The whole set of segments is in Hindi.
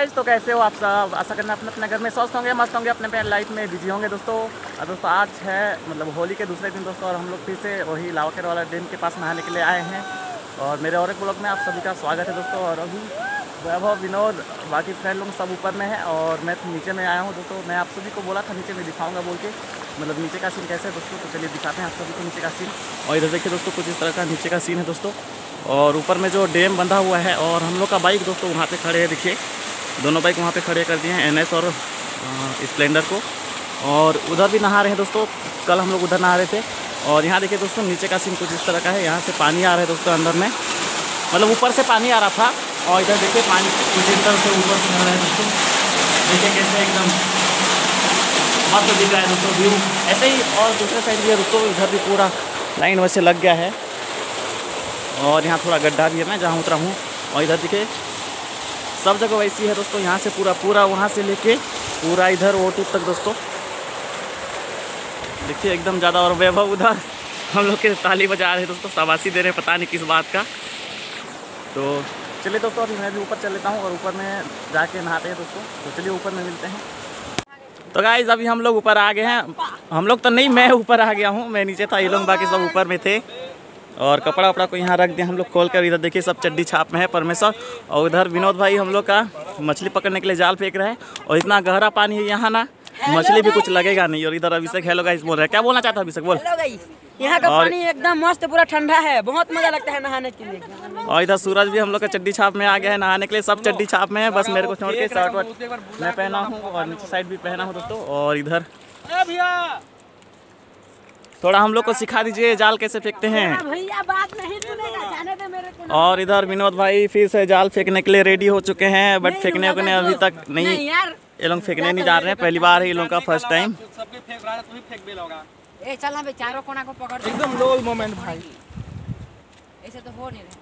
गाइस, तो कैसे हो आप सब? आशा करना अपने अपने घर में स्वस्थ होंगे, मस्त होंगे, अपने अपने लाइफ में बिजी होंगे दोस्तों। और दोस्तों आज है मतलब होली के दूसरे दिन दोस्तों, और हम लोग फिर से वही लावाकेर वाला डैम के पास नहाने के लिए आए हैं। और मेरे और एक ब्लॉग में आप सभी का स्वागत है दोस्तों। और अभी वैभव, विनोद, बाकी फ्रेंड लोग सब ऊपर में है और मैं नीचे में आया हूँ दोस्तों। मैं आप सभी को बोला था नीचे में दिखाऊंगा बोल के, मतलब नीचे का सीन कैसे है दोस्तों, तो चलिए दिखाते हैं आप सभी को नीचे का सीन। और इधर देखिए दोस्तों, कुछ इस तरह का नीचे का सीन है दोस्तों। और ऊपर में जो डैम बंधा हुआ है, और हम लोग का बाइक दोस्तों वहाँ पे खड़े हैं, देखिए दोनों बाइक वहाँ पे खड़े कर दिए हैं, NS और स्प्लेंडर को। और उधर भी नहा रहे हैं दोस्तों, कल हम लोग उधर नहा रहे थे। और यहाँ देखिए दोस्तों, नीचे का सीन कुछ इस तरह का है। यहाँ से पानी आ रहा है दोस्तों अंदर में, मतलब ऊपर से पानी आ रहा था। और इधर देखिए पानी कुछ इस तरह से ऊपर से आ रहा है दोस्तों, देखिए कैसे एकदम मस्त दिख रहा है दोस्तों व्यू। ऐसे ही और दूसरे साइड भी है दोस्तों, इधर भी पूरा लाइन वैसे लग गया है। और यहाँ थोड़ा गड्ढा भी है मैं जहाँ उतरा हूँ। और इधर देखिए सब जगह वैसी है दोस्तों, यहाँ से पूरा वहाँ से लेके पूरा इधर वो टिप तक दोस्तों देखिए एकदम ज़्यादा। और वैभव उधर हम लोग के ताली बजा रहे हैं दोस्तों, शाबाशी दे रहे हैं, पता नहीं किस बात का। तो चलिए दोस्तों, अभी मैं भी ऊपर चल लेता हूँ और ऊपर में जाके नहाते हैं दोस्तों। तो चलिए ऊपर में मिलते हैं। तो गाइस अभी हम लोग ऊपर आ गए हैं। हम लोग तो नहीं, मैं ऊपर आ गया हूँ, मैं नीचे था, ये लोग बाकी सब ऊपर में थे। और कपड़ा वपड़ा को यहाँ रख दिया हम लोग खोल कर। इधर देखिए सब चड्डी छाप में है परमेश्वर। और उधर विनोद भाई हम लोग का मछली पकड़ने के लिए जाल फेंक रहे हैं। और इतना गहरा पानी है यहाँ ना, मछली भी कुछ लगेगा नहीं। और इधर अभिषेक हेलो गाइस बोल रहे हैं, क्या बोलना चाहता है अभिषेक? बोल। यहाँ का पानी एकदम मस्त, पूरा ठंडा है, बहुत मजा लगता है नहाने के लिए। और इधर सूरज भी हम लोग का चड्डी छाप में आ गया है नहाने के लिए। सब चड्डी छाप में है, बस मेरे को छोड़ के शर्ट वर्ट मैं पहना हूँ और नीचे साइड भी पहना हूँ दोस्तों। और इधर थोड़ा हम लोग को सिखा दीजिए जाल कैसे फेंकते हैं। भैया बात नहीं सुनेगा, जाने दे मेरे को। और इधर विनोद भाई फिर से जाल फेंकने के लिए रेडी हो चुके हैं, बट फेंकने को अभी तक नहीं, ये लोग फेंकने नहीं जा रहे हैं। पहली बार है ये लोगों का, फर्स्ट टाइम। ए चल ना चारों कोना को पकड़, एकदम लो मोमेंट भाई, ऐसे तो हो नहीं रहा।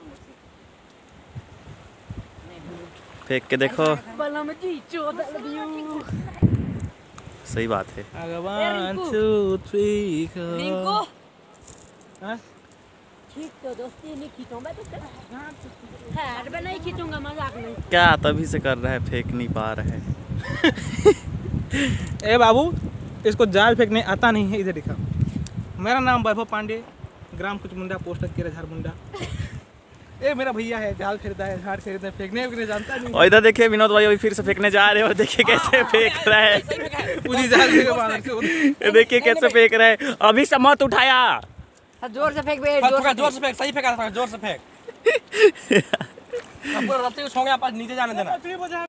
फेंक के देखो, बलम जी चोदल व्यू। सही बात है। 1 2 3 रिंकू हां खींच तो दोस्ती नहीं खींचूं मैं तो, हां मैं नहीं खींचूंगा, मजाक नहीं। क्या तभी से कर रहा है, फेंक नहीं पा रहा है। ए बाबू, इसको जाल फेंकने आता नहीं है। इधर दिखा, मेरा नाम वैभव पांडे, ग्राम कुछ मुंडा, पोस्ट केरा झारमुंडा। ए मेरा भैया है, जाल फेंकता है, झाड़ फेंकता है, फेंकने जानता नहीं। और इधर देखिए विनोद भाई अभी फिर से फेंकने जा रहे हैं, और देखिए कैसे फेंक रहा है। पूरी जाल फेंक, देखिए कैसे फेंक रहा है। अभी से मत उठाया, जोर से फेंक बे, जोर से फेंक, सही फेंका था, जोर से फेंक। पूरा रास्ते को छोड़ के आप नीचे जाने देना।